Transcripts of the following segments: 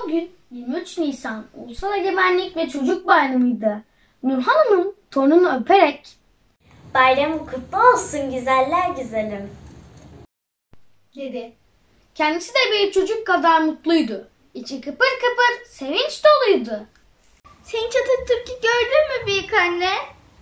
gün 23 Nisan Ulusal Egemenlik ve Çocuk Bayramı'ydı. Nurhan Hanım torununu öperek "Bayramın kutlu olsun güzeller güzelim," dedi. Kendisi de bir çocuk kadar mutluydu. İçi kıpır kıpır sevinç doluydu. "Sen hiç Atatürk'ü gördün mü büyük anne?"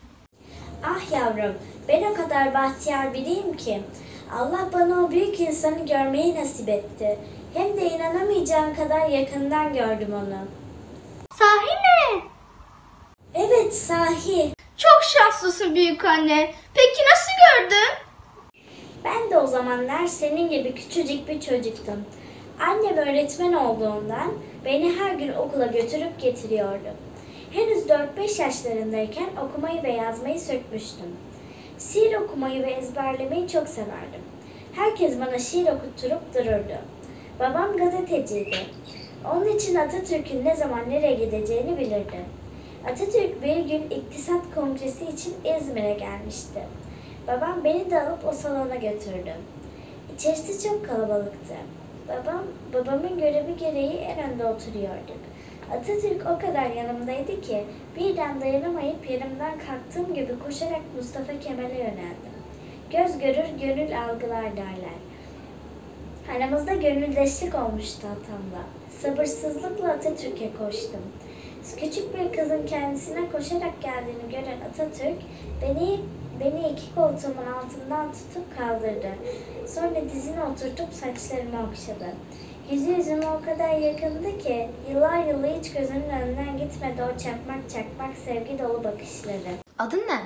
"Ah yavrum, ben o kadar bahtiyar biriyim ki Allah bana o büyük insanı görmeyi nasip etti. Hem de inanamayacağım kadar yakından gördüm onu." "Sahi mi?" "Evet, sahi." "Çok şanslısın büyük anne. Peki nasıl gördün?" Ben de o zamanlar senin gibi küçücük bir çocuktum. Annem öğretmen olduğundan beni her gün okula götürüp getiriyordu. Henüz 4-5 yaşlarındayken okumayı ve yazmayı sökmüştüm. Şiir okumayı ve ezberlemeyi çok severdim. Herkes bana şiir okutturup dururdu. Babam gazeteciydi. Onun için Atatürk'ün ne zaman nereye gideceğini bilirdi. Atatürk bir gün İktisat Kongresi için İzmir'e gelmişti. Babam beni de alıp o salona götürdü. İçerisi çok kalabalıktı. Babamın görevi gereği en önde oturuyorduk. Atatürk o kadar yanımdaydı ki birden dayanamayıp yerimden kalktığım gibi koşarak Mustafa Kemal'e yöneldim. Göz görür, gönül algılar derler. Aramızda gönülleşlik olmuştu atamla. Sabırsızlıkla Atatürk'e koştum. Küçük bir kızın kendisine koşarak geldiğini gören Atatürk beni iki koltuğumun altından tutup kaldırdı. Sonra dizine oturtup saçlarımı okşadı. Yüzü yüzüme o kadar yakındı ki yıllar yılı hiç gözümün önünden gitmedi o çakmak çakmak sevgi dolu bakışları. Adın ne?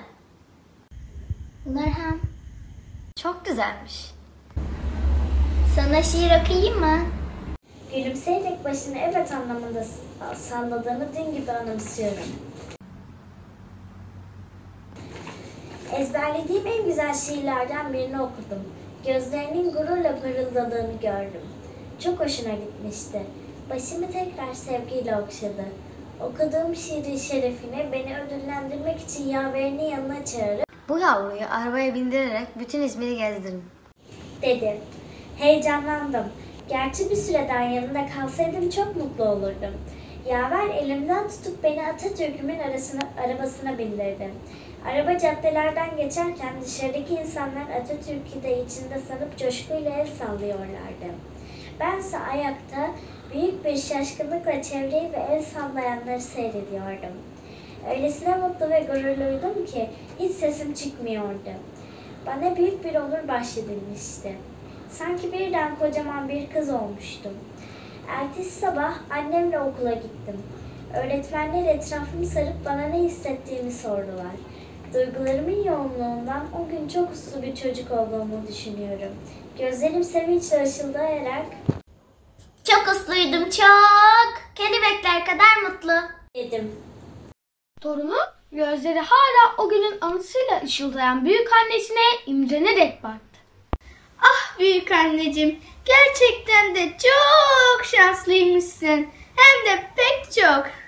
Nurhan, Çok güzelmiş. sana şiir okuyayım mı? Gülümseyerek başını evet anlamında salladığını dün gibi anımsıyorum. Ezberlediğim en güzel şiirlerden birini okudum. Gözlerinin gururla parıldadığını gördüm. Çok hoşuna gitmişti. Başımı tekrar sevgiyle okşadı. Okuduğum şiirin şerefine beni ödüllendirmek için yaverinin yanına çağırıp Bu yavruyu arabaya bindirerek bütün İzmir'i gezdirin, dedi. Heyecanlandım. Gerçi bir süre daha yanında kalsaydım çok mutlu olurdum. Yaver elimden tutup beni Atatürk'ümün arabasına bindirdi. Araba caddelerden geçerken dışarıdaki insanlar Atatürk'ü de içinde sanıp coşkuyla el sallıyorlardı. Bense ayakta büyük bir şaşkınlıkla çevreyi ve el sallayanları seyrediyordum. Öylesine mutlu ve gururluydum ki hiç sesim çıkmıyordu. Bana büyük bir onur bahşedilmişti. Sanki birden kocaman bir kız olmuştum. Ertesi sabah annemle okula gittim. Öğretmenler etrafımı sarıp bana ne hissettiğimi sordular. Duygularımın yoğunluğundan o gün çok uslu bir çocuk olduğumu düşünüyorum. Gözlerim sevinçle ışıldayarak Çok usluydum, çok. Kelebekler kadar mutlu. dedim. Torunu gözleri hala o günün anısıyla ışıldayan büyük annesine imrenerek baktı. Ah büyük anneciğim, gerçekten de çok şanslıymışsın. Hem de pek çok.